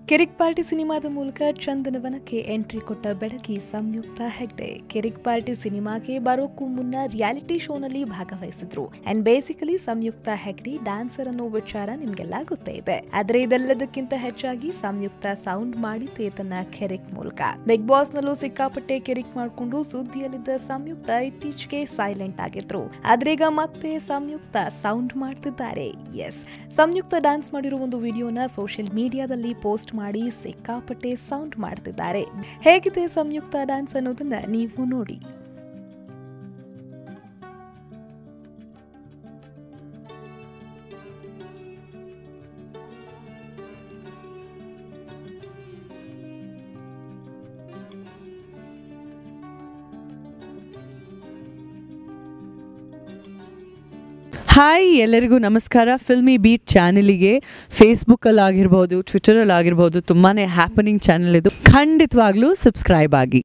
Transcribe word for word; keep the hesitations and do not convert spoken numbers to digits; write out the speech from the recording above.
ಕಿರಿಕ್ party ಸಿನಿಮಾದ ಮೂಲಕ ಚಂದನವನಕ್ಕೆ entry ಕೊಟ್ಟ ಬೆಡಗಿ ಸಂಯುಕ್ತ ಹೆಗ್ಡೆ ಕಿರಿಕ್ ಪಾರ್ಟಿ ಸಿನಿಮಾಗೆ ಬರೋಕ್ಕೂ ಮುನ್ನ ರಿಯಾಲಿಟಿ ಶೋನಲ್ಲಿ ಭಾಗವಹಿಸಿದ್ರು. And basically Samyukta Hegde dancer ಅನ್ನೋ ವಿಚಾರ ನಿಮ್ಗೆಲ್ಲ ಗೊತ್ತೇ ಇದೆ. ಆದ್ರೆ ಇದೆಲ್ಲದಕ್ಕಿಂತ ಹೆಚ್ಚಾಗಿ ಸಂಯುಕ್ತ ಸೌಂಡ್ ಮಾಡಿದ್ದೆ ತನ್ನ ಕಿರಿಕ್ ಮೂಲಕ. ಬಿಗ್ ಬಾಸ್ ನಲ್ಲೂ ಸಿಕ್ಕಾಪಟ್ಟೆ ಕಿರಿಕ್ ಮಾಡಿಕೊಂಡು ಸುದ್ದಿಯಲ್ಲಿದ್ದ ಸಂಯುಕ್ತ ಇತ್ತೀಚೆಗೆ ಸೈಲೆಂಟ್ ಆಗಿದ್ರು. ಆದ್ರೆ ಈಗ ಮತ್ತೆ ಸಂಯುಕ್ತ ಸೌಂಡ್ ಮಾಡ್ತಿದ್ದಾರೆ. ಎಸ್, ಸಂಯುಕ್ತ ಡ್ಯಾನ್ಸ್ ಮಾಡಿರೋ ಒಂದು ವಿಡಿಯೋನ ಸೋಷಿಯಲ್ ಮೀಡಿಯಾದಲ್ಲಿ ಪೋಸ್ಟ್ ಮಾಡಿ ಸಿಕ್ಕಾಪಟ್ಟೆ ಸೌಂಡ್ ಮಾಡ್ತಿದ್ದಾರೆ. ಹೇಗಿದೆ ಸಂಯುಕ್ತ ಡ್ಯಾನ್ಸ್ ಅನ್ನೋದನ್ನ ನೀವು ನೋಡಿ. ಹಾಯ್, ಎಲ್ಲರಿಗೂ ನಮಸ್ಕಾರ. ಫಿಲ್ಮಿ ಬೀಟ್ ಚಾನಲಿಗೆ ಫೇಸ್ಬುಕ್ಕಲ್ಲಿ ಆಗಿರ್ಬೋದು, ಟ್ವಿಟರಲ್ಲಿ ಆಗಿರ್ಬೋದು ತುಂಬಾ ಹ್ಯಾಪನಿಂಗ್ ಚಾನಲ್ ಇದು. ಖಂಡಿತವಾಗ್ಲೂ ಸಬ್ಸ್ಕ್ರೈಬ್ ಆಗಿ.